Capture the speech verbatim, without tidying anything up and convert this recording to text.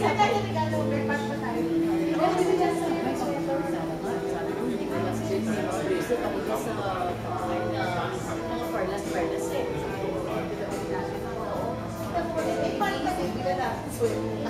tayo regalo, overpass pa tayo. Oo, hindi ka sa may sweater. Sabi ko, hindi ko mas visit ako sa mga farlas-farlas eh. Eh, paano kasi bila na? Sweater.